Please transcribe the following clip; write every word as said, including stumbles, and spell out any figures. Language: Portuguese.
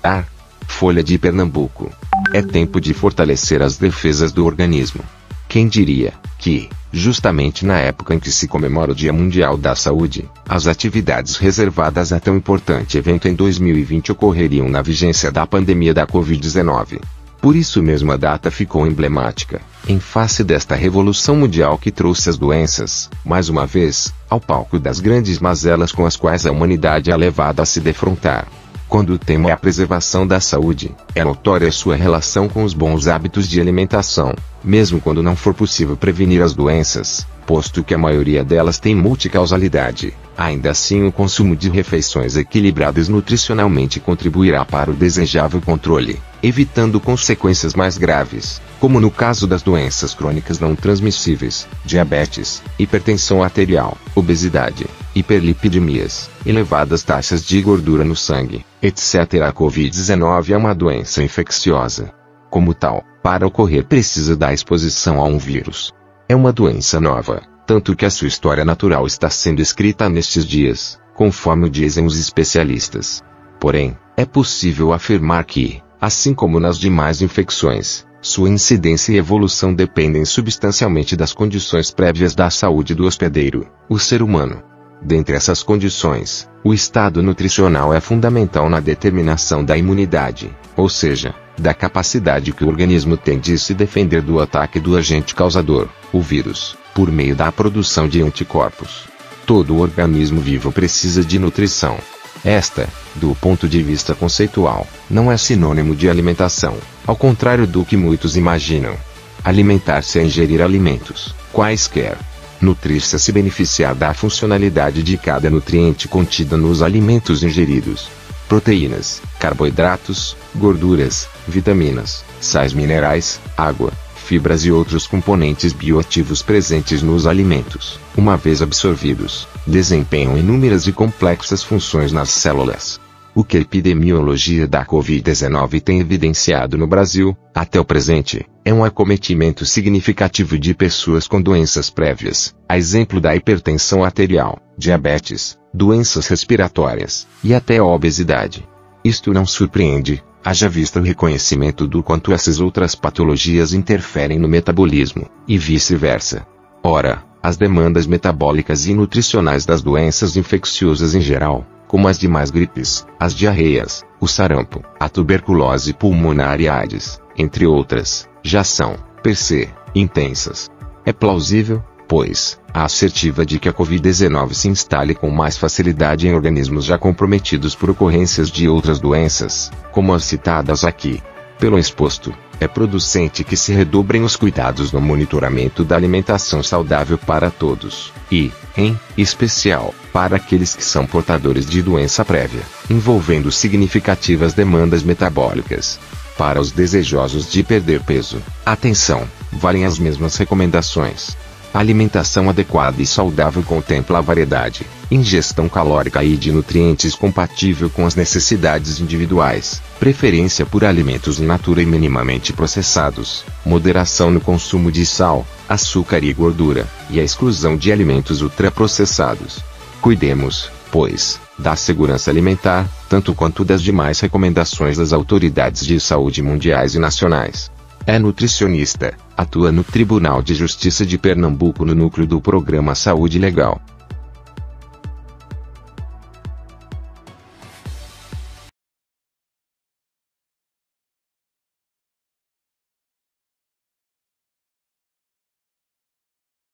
A. Folha de Pernambuco. É tempo de fortalecer as defesas do organismo. Quem diria que, justamente na época em que se comemora o Dia Mundial da Saúde, as atividades reservadas a tão importante evento em dois mil e vinte ocorreriam na vigência da pandemia da covid dezenove. Por isso mesmo a data ficou emblemática, em face desta revolução mundial que trouxe as doenças, mais uma vez, ao palco das grandes mazelas com as quais a humanidade é levada a se defrontar. Quando o tema é a preservação da saúde, é notória sua relação com os bons hábitos de alimentação, mesmo quando não for possível prevenir as doenças, posto que a maioria delas tem multicausalidade. Ainda assim, o consumo de refeições equilibradas nutricionalmente contribuirá para o desejável controle, evitando consequências mais graves, como no caso das doenças crônicas não transmissíveis, diabetes, hipertensão arterial, obesidade, hiperlipidemias, elevadas taxas de gordura no sangue, etcétera. A covid dezenove é uma doença infecciosa. Como tal, para ocorrer precisa da exposição a um vírus. É uma doença nova, tanto que a sua história natural está sendo escrita nestes dias, conforme dizem os especialistas. Porém, é possível afirmar que, assim como nas demais infecções, sua incidência e evolução dependem substancialmente das condições prévias da saúde do hospedeiro, o ser humano. Dentre essas condições, o estado nutricional é fundamental na determinação da imunidade, ou seja, da capacidade que o organismo tem de se defender do ataque do agente causador, o vírus, por meio da produção de anticorpos. Todo organismo vivo precisa de nutrição. Esta, do ponto de vista conceitual, não é sinônimo de alimentação, ao contrário do que muitos imaginam. Alimentar-se é ingerir alimentos, quaisquer. Nutrir-se é se beneficiar da funcionalidade de cada nutriente contida nos alimentos ingeridos. Proteínas, carboidratos, gorduras, vitaminas, sais minerais, água, fibras e outros componentes bioativos presentes nos alimentos, uma vez absorvidos, desempenham inúmeras e complexas funções nas células. O que a epidemiologia da covid dezenove tem evidenciado no Brasil, até o presente, é um acometimento significativo de pessoas com doenças prévias, a exemplo da hipertensão arterial, diabetes, doenças respiratórias, e até a obesidade. Isto não surpreende, haja vista o reconhecimento do quanto essas outras patologias interferem no metabolismo, e vice-versa. Ora, as demandas metabólicas e nutricionais das doenças infecciosas em geral, como as demais gripes, as diarreias, o sarampo, a tuberculose pulmonar e a AIDS, entre outras, já são, per se, intensas. É plausível, pois, a assertiva de que a covid dezenove se instale com mais facilidade em organismos já comprometidos por ocorrências de outras doenças, como as citadas aqui. Pelo exposto, é producente que se redobrem os cuidados no monitoramento da alimentação saudável para todos, e, em especial, para aqueles que são portadores de doença prévia, envolvendo significativas demandas metabólicas. Para os desejosos de perder peso, atenção, valem as mesmas recomendações. A alimentação adequada e saudável contempla a variedade, ingestão calórica e de nutrientes compatível com as necessidades individuais, preferência por alimentos in natura e minimamente processados, moderação no consumo de sal, açúcar e gordura, e a exclusão de alimentos ultraprocessados. Cuidemos, pois, da segurança alimentar, tanto quanto das demais recomendações das autoridades de saúde mundiais e nacionais. É nutricionista, atua no Tribunal de Justiça de Pernambuco no núcleo do Programa Saúde Legal.